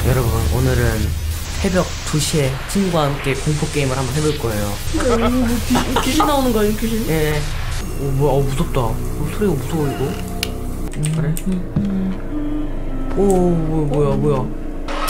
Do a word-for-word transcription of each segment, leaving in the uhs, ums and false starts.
여러분, 오늘은 새벽 두 시에 친구와 함께 공포게임을 한번 해볼 거예요. 뭐, 뭐, 귀신 나오는 거 아니야, 귀신? 예. 오, 뭐야, 어, 무섭다. 어, 소리가 무서워, 이거. 음, 그래? 오, 뭐, 뭐야, 뭐야.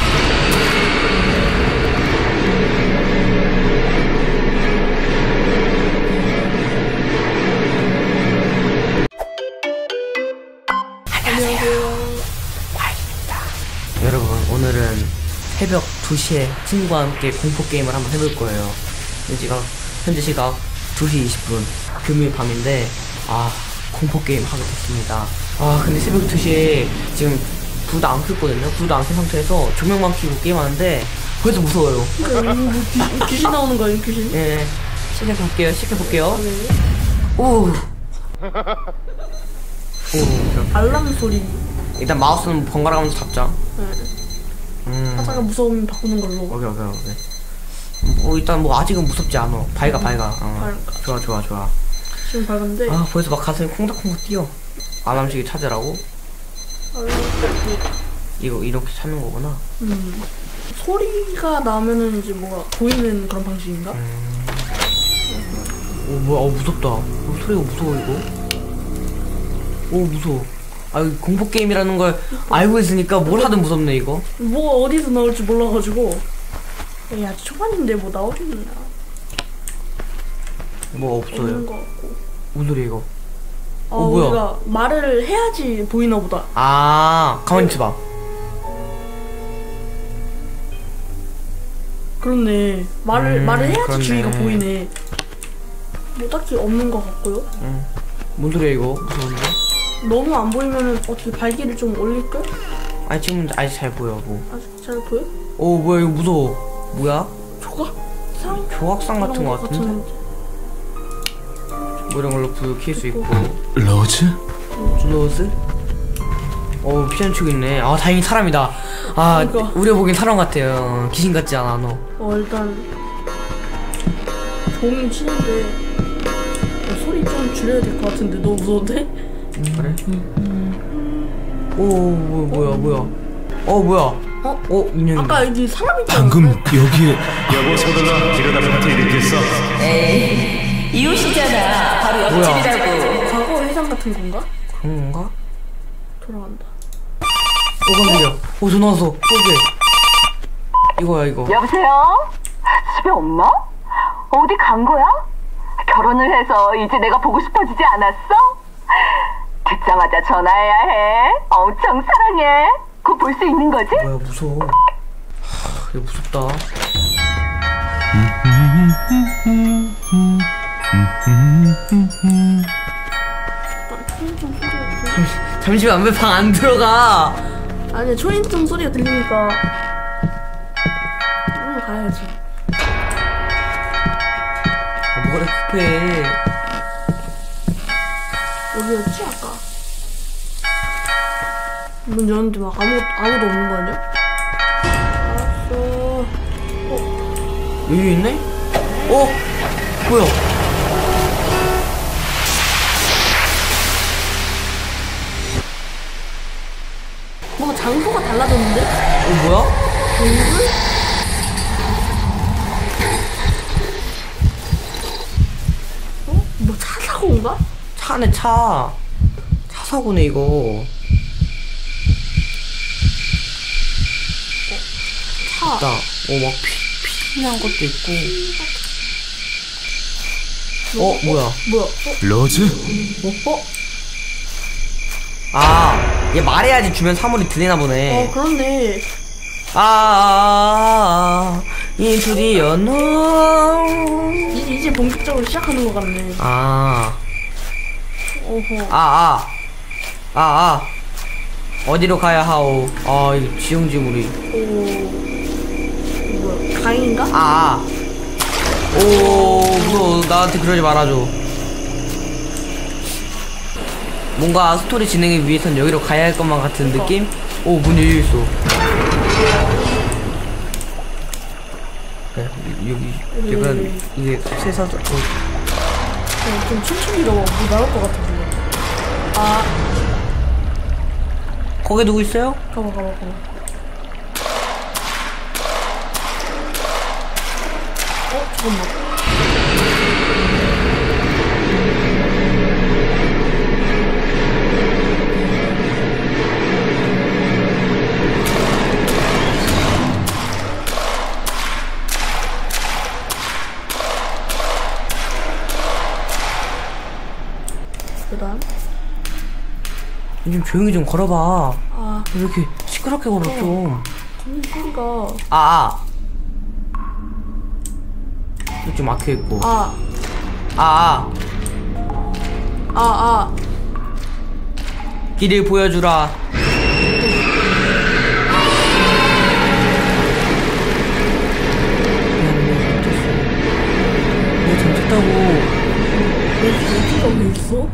여러분, 오늘은 새벽 두 시에 친구와 함께 공포게임을 한번 해볼 거예요. 지금 현재 시각 두 시 이십 분 금요일 밤인데, 아, 공포게임 하게 됐습니다. 아, 근데 새벽 두 시에 지금 불도 안 켰거든요. 불도 안 켠 상태에서 조명만 켜고 게임하는데 그래도 무서워요. 뭐, 귀, 귀신 나오는 거 아니야, 귀신? 예, 시작해볼게요. 시작해볼게요. 네. 오. 오. 알람 소리. 일단 마우스는 번갈아 가면서 잡자. 네. 음. 하다가 무서우면 바꾸는 걸로. 오케이, 오케이, 오케이. 뭐, 일단 뭐, 아직은 무섭지 않아. 밝아, 밝아. 어. 밝아. 좋아, 좋아, 좋아. 지금 밝은데. 아, 벌써 막 가슴이 콩닥콩닥 뛰어. 알람식이 찾으라고? 알람 소리. 이거, 이렇게 찾는 거구나. 음. 소리가 나면은 이제 뭐가 보이는 그런 방식인가? 음. 오, 뭐야, 어, 무섭다. 어, 소리가 무서워, 이거. 오, 무서워. 아, 공포게임이라는 걸 알고 있으니까 뭘 하든 무섭네, 이거. 뭐가 어디서 나올지 몰라가지고. 에이, 아직 초반인데 뭐 나오겠냐. 뭐가 없어요. 없는 거 같고. 무슨 소리야, 이거? 아, 어, 뭐야? 우리가 말을 해야지 보이나 보다. 아, 가만히 있어봐. 그렇네. 말을, 음, 말을 해야지 그렇네. 주위가 보이네. 뭐 딱히 없는 것 같고요. 응. 뭔 소리야, 이거? 무서운데? 너무 안 보이면은 어떻게 발기를 좀 올릴까? 아니, 지금 아직 잘 보여, 뭐. 아직 잘 보여? 오, 뭐야, 이거 무서워. 뭐야? 조각상? 조각상 같은 거 이런 같은데? 뭐 이런 걸로 불 켤 수 있고. 로즈? 로즈? 어, 피아노 치고 있네. 아, 다행히 사람이다. 아, 그러니까. 우리가 보기엔 사람 같아요. 귀신 같지 않아, 너. 어, 일단 종이 치는데 어, 소리 좀 줄여야 될 것 같은데 너무 무서운데? 음, 그래? 오, 뭐, 뭐야, 뭐야. 어, 뭐야. 어? 어, 인형이다. 아까 여기 사람 있잖아. 방금 여기에 여보 서둘러 이러다 파티 일으켰어. 에이, 이웃이잖아. 바로 뭐야? 옆집이라고. 과거 회상 같은 건가? 그런 건가? 돌아간다. 어, 깜짝이야. 어, 전화 왔어. 어디? 이거야, 이거. 여보세요? 집에 없나? 어디 간 거야? 결혼을 해서 이제 내가 보고 싶어지지 않았어? 듣자마자 전화해야 해. 엄청 사랑해. 곧 볼 수 있는 거지? 뭐야, 무서워. 하, 이거 무섭다. 잠시만, 왜 방 안 들어가? 아니 초인종 소리가 들리니까 오늘 가야지. 아, 뭐가 이렇게 급해. 여기였지 아까? 문 열었는데 막 아무, 아무도 없는 거 아니야? 알았어. 여기 있네? 어? 뭐야? 뭔가 장소가 달라졌는데? 어, 뭐야? 동굴? 어? 뭐 차 사고인가? 차네, 차. 차 사고네, 이거. 차. 나, 어, 막 피, 피 난 것도 있고. 어, 뭐야? 뭐야? 어? 로즈? 어? 어? 아, 얘 말해야지 주변 사물이 들리나 보네. 어, 그렇네. 아, into the unknown. 이제, 이제 본격적으로 시작하는 것 같네. 아, 어허. 아, 아, 아, 아. 어디로 가야 하오? 아, 이거 지형지물이. 오. 뭐야? 강인가? 아, 아. 오, 무서워. 나한테 그러지 말아줘. 뭔가 스토리 진행을 위해선 여기로 가야 할 것만 같은 느낌? 오, 문 열려있어. 그래, 여기, 약간, 이게 세사도, 어. 어, 좀 천천히 넣어. 뭐 나올 것 같은데. 아, 거기 누구 있어요? 가봐, 가봐, 가봐. 잠깐만. 그다음. 좀 조용히 좀 걸어봐. 아, 왜 이렇게 시끄럽게 걸어 좀. 이 소리가. 아, 아. 좀 막혀 있고. 아, 아, 아. 아, 아. 길을 보여주라. 미안해, 잘못했어. 내가 잘못했다고. 왜 여기가 왜 있어?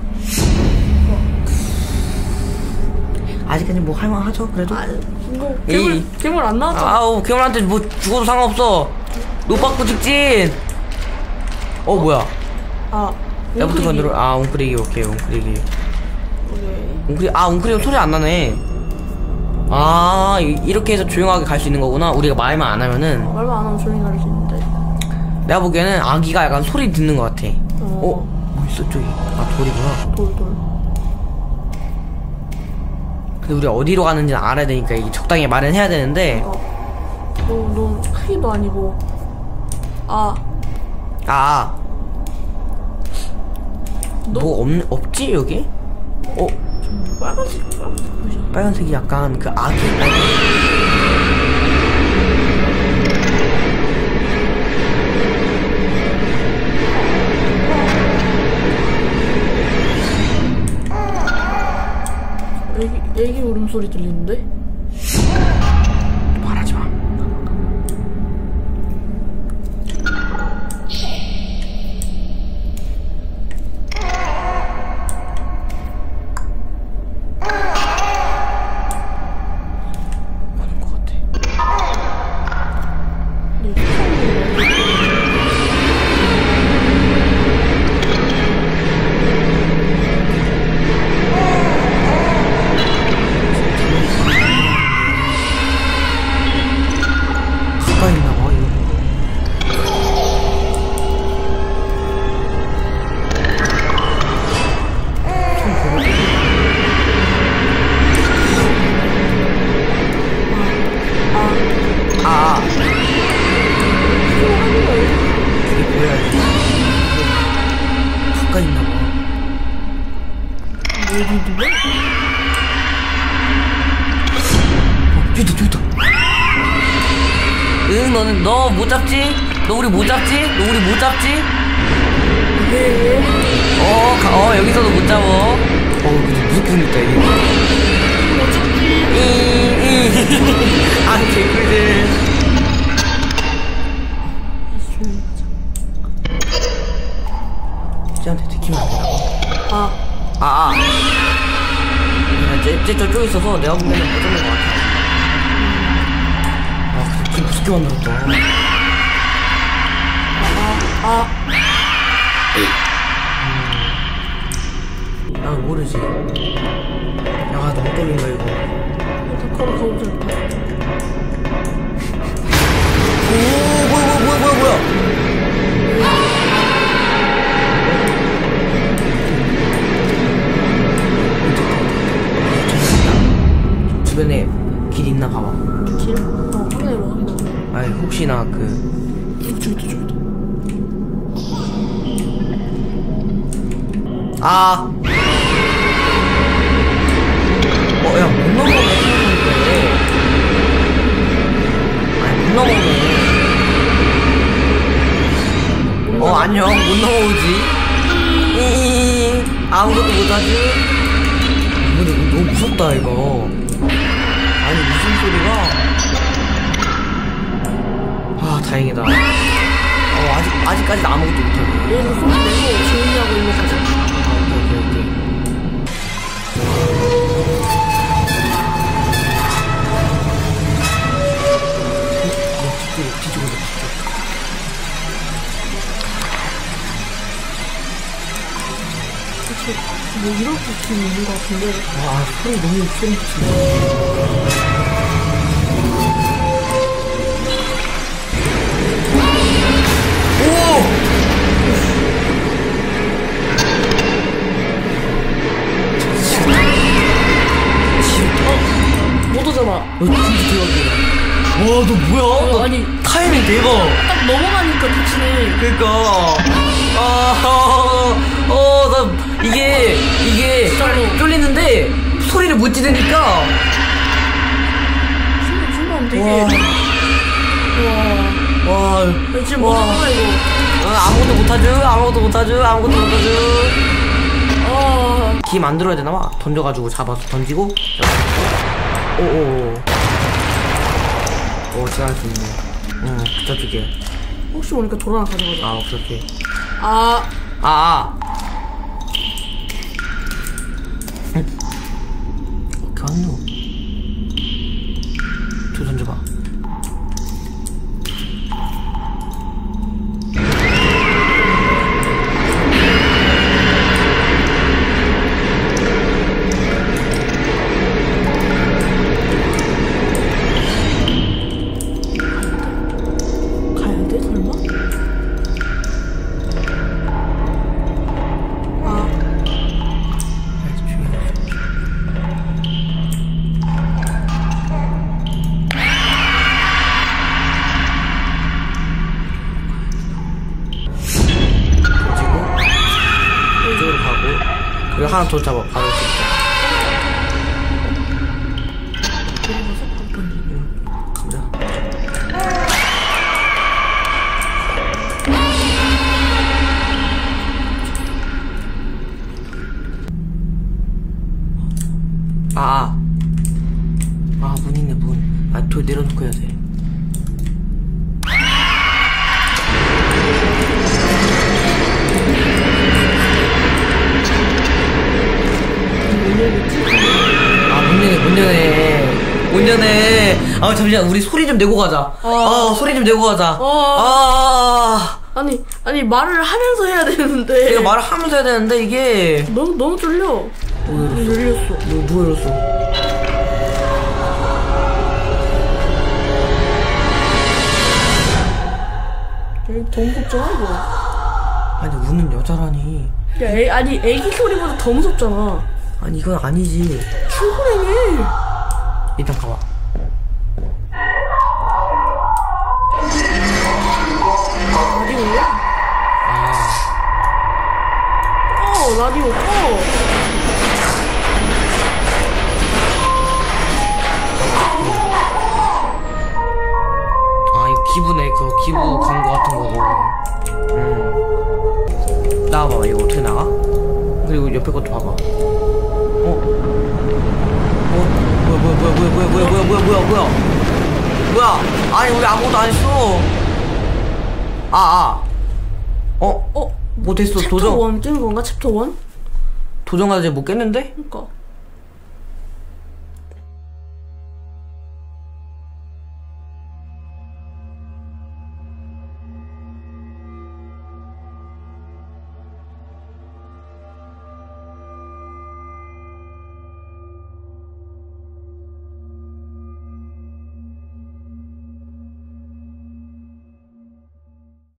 아직까지 뭐 할만하죠, 그래도? 아, 이거 괴물, 에이. 괴물 안 나왔잖아. 아우, 괴물한테 뭐 죽어도 상관없어. 노박구 직진. 어, 뭐야? 아, 나부터 웅크리기. 건드려. 아, 웅크리기, 오케이, 웅크리기. 오케이. 웅크리, 아, 웅크리기 소리 안 나네. 아, 이- 이렇게 해서 조용하게 갈 수 있는 거구나. 우리가 말만 안 하면은. 말만 안 하면 조용히 갈 수 있는데. 내가 보기에는 아기가 약간 소리 듣는 것 같아. 어. 어? 뭐 있어, 저기? 아, 돌이구나. 돌, 돌. 근데 우리 어디로 가는지는 알아야 되니까 이게 적당히 말은 해야 되는데. 어. 너무, 너무 크기도 아니고. 아, 아, 너 뭐 없, 없지, 여기? 어? 좀 빨간색, 빨간색 보이지? 빨간색이 약간 그 아기? 애기, 애기 울음소리 들리는데? 말하지 마. 보는 것 같아. 근데 가까이 있나 봐, 이거. 아, 이게 보여야지. 가까이 있나 봐. 어디 누가? 어, 저기 있다, 저기 있다. 응, 너는, 너 못 잡지? 너 우리 못 잡지? 너 우리 못 잡지? 왜? 어, 가, 어, 여기서도 못 잡어. 어, 근데 무섭게 생겼다, 이게. 이, 이. 아, 개꿀들. 조용히 하자. 쟤한테 들키면 안 된다고. 아, 아, 아. 야, 쟤, 쟤 저쪽에 있어서 내가 보기에는 못 잡는 것 같아. 아, 근데 좀 무섭게 만들었다. 아, 나 모르지. 야, 너무 떨린다, 이거. 일단 걸어 가보자. 오, 뭐야, 뭐야, 뭐야, 뭐야, 뭐야. 주변에 길 있나 봐봐. 길? 어, 확인해봐, 확인해봐. 아이, 혹시나 그. 저기 있다, 저기 있다. 아! 어, 야, 못 넘어오네, 생각했는데. 아니, 못 넘어오네. 어, 안녕, 못 넘어오지. 잉, 아무것도 못하지? 근데 이거 너무 무섭다, 이거. 아니, 무슨 소리가. 아, 다행이다. 어, 아직, 아직까지 아무것도 못하네. 얘는 소리 내고 조용히 하고 일로 가자. 오케이, 오케이. 뒤쪽, 뒤쪽으로, 뒤쪽. 그치. 뭐 이런 느낌이 있는 것 같은데. 아, 소리 너무 소름 끼친다. 어떻게 와, 너 뭐야? 어, 너 아니. 타이밍 대박. 딱 넘어가니까 다치네. 그니까. 아, 어, 나, 이게, 이게, 진짜로. 쫄리는데, 소리를 못 지르니까. 순간, 순간 되게. 와. 와. 와. 야, 지금 와. 뭐하는 거야, 이거. 어, 아무것도 못하죠? 아무것도 못하죠? 아무것도 못하죠? 아. 기 만들어야 되나 봐. 던져가지고 잡아서 던지고. 오오오. 오, 지나갈 수 있네. 응, 저쪽에. 혹시 모르니까 돌 하나 가져가자. 아, 오케이, 오케이. 아. 아, 아. 응. 오케이, 왔노. 저 던져봐. 가야 돼, 설마? 아. 이쪽으로 가고. 그리고 하나 더 잡아. 바로 이렇게. 그러고서 바로 던지고. 가보자. 아, 아, 문 있네, 문. 아, 돌 내려놓고 해야 돼. 아, 문 여네, 문 여네. 문 여네. 아, 잠시만, 우리 소리 좀 내고 가자. 아, 소리 좀 내고 가자. 어. 아, 아니, 아니, 말을 하면서 해야 되는데. 내가 말을 하면서 해야 되는데, 이게. 너무, 너무 쫄려. 뭐 열렸어. 뭐, 뭐 열었어? 여기 더 무섭잖아, 이거. 아니, 문은 여자라니. 야, 애, 아니, 애기 소리보다 더 무섭잖아. 아니, 이건 아니지. 출근해. 일단 가봐. 라디오야? 아, 어, 라디오, 어. 아, 이거 기부네. 그 기부 광고 같은 거고. 음. 나와봐. 이거 어떻게 나가? 그리고 옆에 것도 봐봐. 어? 어? 뭐야, 뭐야, 뭐야, 뭐야, 뭐야, 뭐야, 뭐야, 뭐야, 뭐야, 뭐야. 뭐야? 아니, 우리 아무것도 안 했어. 아, 아. 어? 어? 뭐 됐어? 챕터 도전, 원 깬 건가? 챕터 원? 도전까지 못 깼는데? 그니까.